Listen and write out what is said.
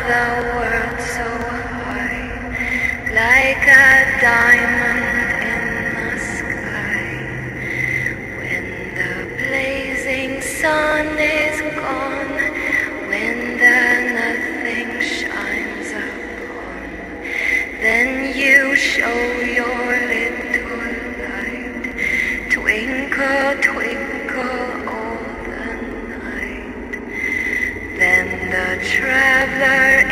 the world so high, like a diamond in the sky. When the blazing sun is gone, when the nothing shines upon, then you show your little light. Twinkle, twinkle all the night. Then the traveler